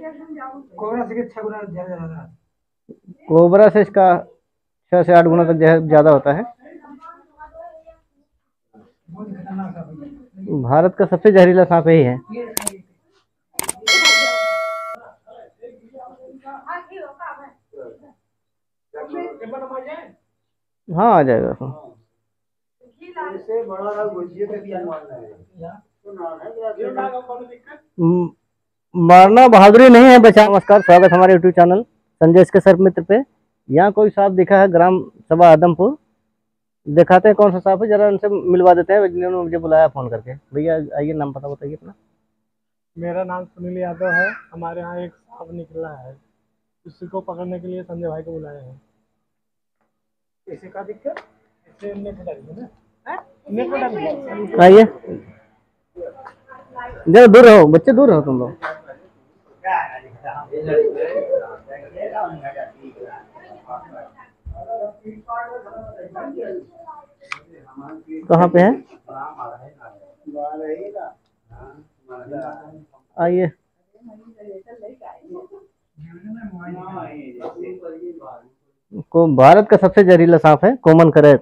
Cobra से 6 गुना ज्यादा। Cobra से इसका 6 से 8 गुना तक जहर ज्यादा होता है। भारत का सबसे जहरीला सांप यही है। हाँ आ जाएगा उसमें। मारना बहादुरी नहीं है, बचा। नमस्कार, स्वागत हमारे यूट्यूब चैनल संजय इसके सर्प मित्र पे। यहाँ कोई सांप दिखा है ग्राम सभा आदमपुर, दिखाते हैं कौन सा सांप है, जरा उनसे मिलवा देते हैं। जिन्होंने मुझे बुलाया फोन करके। भैया आइए, नाम पता बताइए अपना। मेरा नाम सुनील यादव है। हमारे यहाँ एक सांप निकला है, उसी को पकड़ने के लिए संजय भाई को बुलाए हैं। इसे का दिक्कत? इससे नेट डालिए ना। नेट डालिए। आइए, जरा दूर रहो बच्चे, दूर रहो तुम लोग। कहाँ पे है? आइए। को भारत का सबसे जहरीला सांप है कॉमन करैत।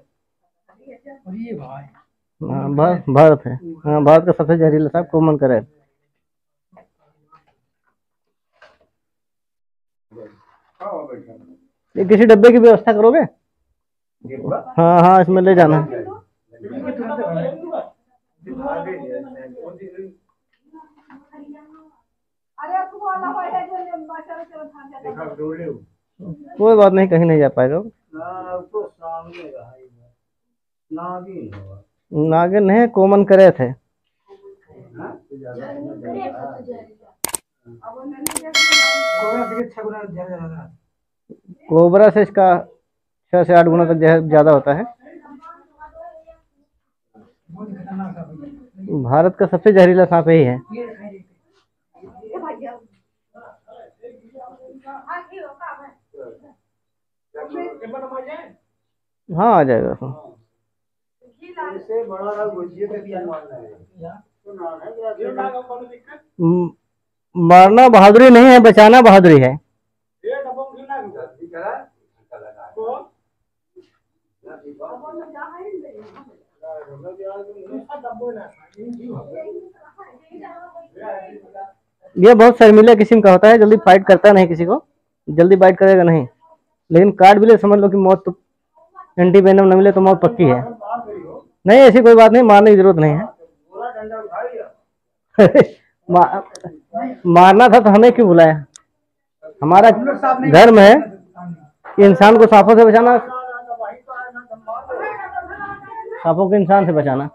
हाँ भारत है। हाँ, भारत का सबसे जहरीला सांप कॉमन करैत। ये किसी डब्बे की व्यवस्था करोगे? हाँ हाँ, इसमें ले जाना। कोई बात नहीं, कहीं नहीं जा पाएगा। नागिन है, कॉमन करैत है। कोबरा से इसका 6 से 8 गुना तक जहर ज्यादा होता है। भारत का सबसे जहरीला सांप यही है। हाँ आ जाएगा उसमें। मारना बहादुरी नहीं है, बचाना बहादुरी है। ये बहुत शर्मीला किस्म का होता है, जल्दी फाइट करता नहीं किसी को, जल्दी बाइट करेगा नहीं। लेकिन काट भी ले समझ लो कि मौत, तो एंटी वेनम न मिले तो मौत पक्की है। नहीं ऐसी कोई बात नहीं, मारने की जरूरत नहीं है। मारना था तो हमें क्यों बुलाया? हमारा धर्म है कि इंसान को सांपों से बचाना, सांपों को इंसान से बचाना।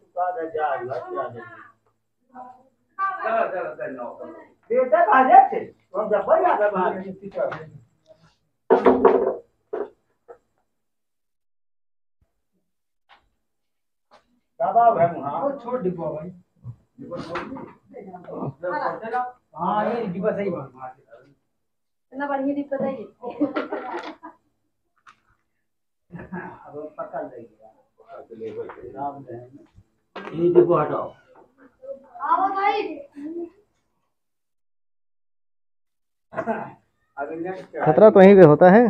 छोड़ डिब्बा भाई। हाँ ये डिब्बा सही बात। इतना बढ़िया डिब्बा चाहिए। ये डिब्बा हटाओ। आओ भाई। खतरा तो यहीं पे होता है।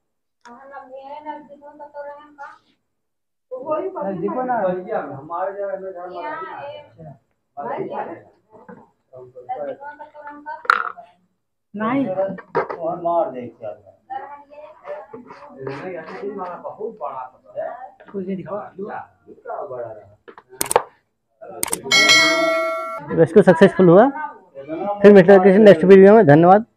नहीं मार दे रेस्क्यू सक्सेसफुल हुआ। फिर मिलते हैं किसी नेक्स्ट वीडियो में। धन्यवाद।